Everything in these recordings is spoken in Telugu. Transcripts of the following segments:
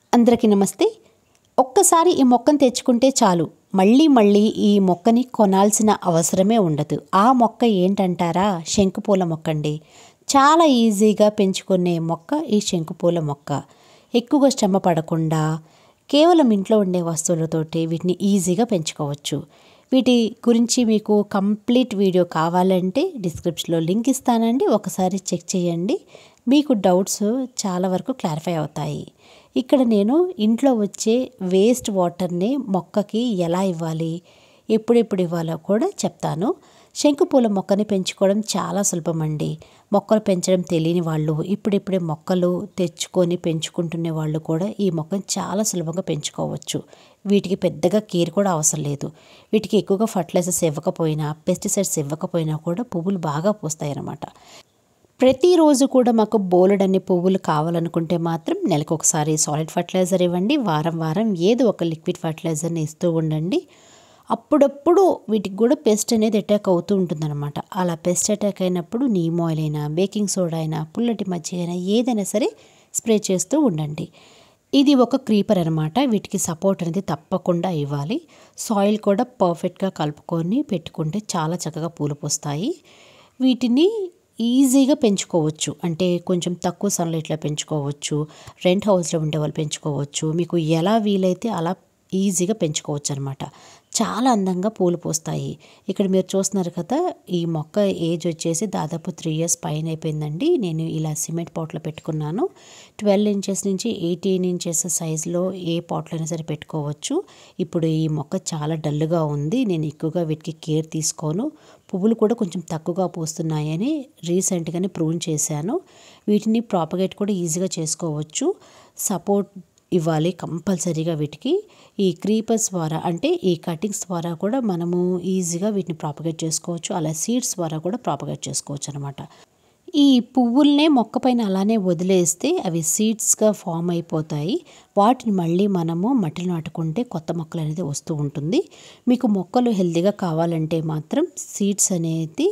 అందరికీ నమస్తే. ఒక్కసారి ఈ మొక్కను తెచ్చుకుంటే చాలు, మళ్ళీ మళ్ళీ ఈ మొక్కని కొనాల్సిన అవసరమే ఉండదు. ఆ మొక్క ఏంటంటారా? శంకుపూల మొక్క అండి. చాలా ఈజీగా పెంచుకునే మొక్క ఈ శంకుపూల మొక్క. ఎక్కువగా శ్రమ పడకుండా కేవలం ఇంట్లో ఉండే వస్తువులతోటి వీటిని ఈజీగా పెంచుకోవచ్చు. వీటి గురించి మీకు కంప్లీట్ వీడియో కావాలంటే డిస్క్రిప్షన్లో లింక్ ఇస్తానండి. ఒకసారి చెక్ చేయండి. మీకు డౌట్స్ చాలా వరకు క్లారిఫై అవుతాయి. ఇక్కడ నేను ఇంట్లో వచ్చే వేస్ట్ వాటర్ని మొక్కకి ఎలా ఇవ్వాలి, ఎప్పుడెప్పుడు ఇవ్వాలో కూడా చెప్తాను. శంకుపూల మొక్కని పెంచుకోవడం చాలా సులభం అండి. మొక్కలు పెంచడం తెలియని వాళ్ళు, ఇప్పుడిప్పుడే మొక్కలు తెచ్చుకొని పెంచుకుంటునే వాళ్ళు కూడా ఈ మొక్కను చాలా సులభంగా పెంచుకోవచ్చు. వీటికి పెద్దగా కేర్ కూడా అవసరం లేదు. వీటికి ఎక్కువగా ఫర్టిలైజర్స్ ఇవ్వకపోయినా, పెస్టిసైడ్స్ ఇవ్వకపోయినా కూడా పువ్వులు బాగా పూస్తాయి అన్నమాట. ప్రతిరోజు కూడా మాకు బోలెడన్ని పువ్వులు కావాలనుకుంటే మాత్రం నెలకు ఒకసారి సాలిడ్ ఫర్టిలైజర్ ఇవ్వండి. వారం వారం ఏదో ఒక లిక్విడ్ ఫర్టిలైజర్ని ఇస్తూ ఉండండి. అప్పుడప్పుడు వీటికి కూడా పెస్ట్ అనేది అటాక్ అవుతూ ఉంటుందన్నమాట. అలా పెస్ట్ అటాక్ అయినప్పుడు నీమ్ ఆయిల్ అయినా, బేకింగ్ సోడా అయినా, పుల్లటి మజ్జిగ అయినా ఏదైనా సరే స్ప్రే చేస్తూ ఉండండి. ఇది ఒక క్రీపర్ అనమాట. వీటికి సపోర్ట్ అనేది తప్పకుండా ఇవ్వాలి. సాయిల్ కూడా పర్ఫెక్ట్గా కలుపుకొని పెట్టుకుంటే చాలా చక్కగా పూలు పూస్తాయి. వీటిని ఈజీగా పెంచుకోవచ్చు. అంటే కొంచెం తక్కువ సన్లైట్లో పెంచుకోవచ్చు. రెంట్ హౌస్లో ఉండే వాళ్ళు పెంచుకోవచ్చు. మీకు ఎలా వీలైతే అలా ఈజీగా పెంచుకోవచ్చు అనమాట. చాలా అందంగా పూలు పూస్తాయి. ఇక్కడ మీరు చూస్తున్నారు కదా, ఈ మొక్క ఏజ్ వచ్చేసి దాదాపు 3 years పైన అయిపోయిందండి. నేను ఇలా సిమెంట్ పాట్లో పెట్టుకున్నాను. 12 inches నుంచి 18 inches సైజులో ఏ పాట్లో అయినా సరే పెట్టుకోవచ్చు. ఇప్పుడు ఈ మొక్క చాలా డల్గా ఉంది. నేను ఎక్కువగా వీటికి కేర్ తీసుకోను. పువ్వులు కూడా కొంచెం తక్కువగా పూస్తున్నాయని రీసెంట్గానే ప్రూన్ చేశాను. వీటిని ప్రాపగేట్ కూడా ఈజీగా చేసుకోవచ్చు. సపోర్ట్ ఇవ్వాలి కంపల్సరీగా వీటికి. ఈ క్రీపర్స్ ద్వారా అంటే ఈ కటింగ్స్ ద్వారా కూడా మనము ఈజీగా వీటిని ప్రాపగేట్ చేసుకోవచ్చు. అలా సీడ్స్ ద్వారా కూడా ప్రాపగేట్ చేసుకోవచ్చు అనమాట. ఈ పువ్వుల్నే మొక్క పైన అలానే వదిలేస్తే అవి సీడ్స్గా ఫామ్ అయిపోతాయి. వాటిని మళ్ళీ మనము మట్టిలో నాటుకుంటే కొత్త మొక్కలు అనేది వస్తూ ఉంటుంది. మీకు మొక్కలు హెల్తీగా కావాలంటే మాత్రం సీడ్స్ అనేది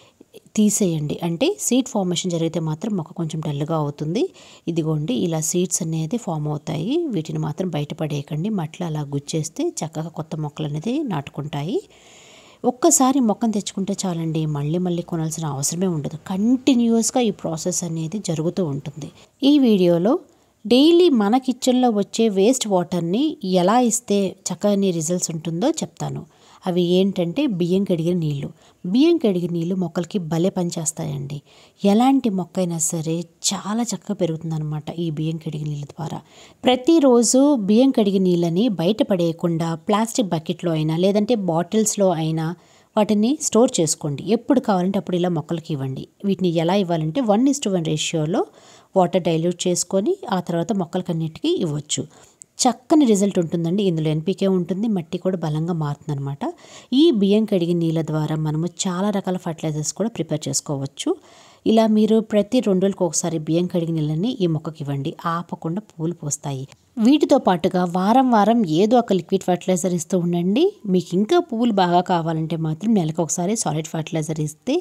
తీసేయండి. అంటే సీడ్ ఫార్మేషన్ జరిగితే మాత్రం మొక్క కొంచెం డల్గా అవుతుంది. ఇదిగోండి ఇలా సీడ్స్ అనేది ఫామ్ అవుతాయి. వీటిని మాత్రం బయటపడేయకండి. మట్టిలో అలా గుచ్చేస్తే చక్కగా కొత్త మొక్కలు అనేది నాటుకుంటాయి. ఒక్కసారి మొక్కను తెచ్చుకుంటే చాలండి, మళ్ళీ మళ్ళీ కొనాల్సిన అవసరమే ఉండదు. కంటిన్యూస్గా ఈ ప్రాసెస్ అనేది జరుగుతూ ఉంటుంది. ఈ వీడియోలో డైలీ మన కిచెన్లో వచ్చే వేస్ట్ వాటర్ని ఎలా ఇస్తే చక్కని రిజల్ట్స్ ఉంటుందో చెప్తాను. అవి ఏంటంటే బియ్యం కడిగిన నీళ్ళు. బియ్యం కడిగిన నీళ్ళు మొక్కలకి భలే పనిచేస్తాయండి. ఎలాంటి మొక్క అయినా సరే చాలా చక్కగా పెరుగుతుందన్నమాట ఈ బియ్యం కడిగిన నీళ్ళ ద్వారా. ప్రతిరోజు బియ్యం కడిగిన నీళ్ళని బయట పడేయకుండా ప్లాస్టిక్ బకెట్లో అయినా లేదంటే బాటిల్స్లో అయినా వాటిని స్టోర్ చేసుకోండి. ఎప్పుడు కావాలంటే అప్పుడు ఇలా మొక్కలకి ఇవ్వండి. వీటిని ఎలా ఇవ్వాలంటే 1:1 రేషియోలో వాటర్ డైల్యూట్ చేసుకొని ఆ తర్వాత మొక్కలకన్నిటికీ ఇవ్వచ్చు. చక్కని రిజల్ట్ ఉంటుందండి. ఇందులో ఎన్పికే ఉంటుంది, మట్టి కూడా బలంగా మారుతుంది అనమాట. ఈ బియ్యం కడిగిన నీళ్ళ ద్వారా మనము చాలా రకాల ఫర్టిలైజర్స్ కూడా ప్రిపేర్ చేసుకోవచ్చు. ఇలా మీరు ప్రతి 2 రోజులకు ఒకసారి బియ్యం కడిగిన నీళ్ళని ఈ మొక్కకి ఇవ్వండి. ఆపకుండా పూలు పూస్తాయి. వీటితో పాటుగా వారం వారం ఏదో ఒక లిక్విడ్ ఫర్టిలైజర్ ఇస్తూ ఉండండి. మీకు ఇంకా పువ్వులు బాగా కావాలంటే మాత్రం నెలకు ఒకసారి సాలిడ్ ఫర్టిలైజర్ ఇస్తే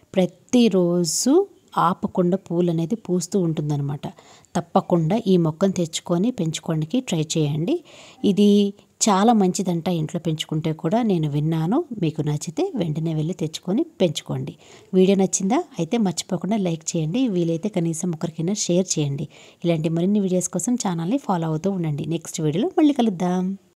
ప్రతిరోజు ఆపకుండా పూలు అనేది పూస్తూ ఉంటుందన్నమాట. తప్పకుండా ఈ మొక్కను తెచ్చుకొని పెంచుకోవడానికి ట్రై చేయండి. ఇది చాలా మంచిదంట ఇంట్లో పెంచుకుంటే కూడా నేను విన్నాను. మీకు నచ్చితే వెంటనే వెళ్ళి తెచ్చుకొని పెంచుకోండి. వీడియో నచ్చిందా? అయితే మర్చిపోకుండా లైక్ చేయండి. వీలైతే కనీసం ఒకరికైనా షేర్ చేయండి. ఇలాంటి మరిన్ని వీడియోస్ కోసం ఛానల్ని ఫాలో అవుతూ ఉండండి. నెక్స్ట్ వీడియోలో మళ్ళీ కలుద్దాం.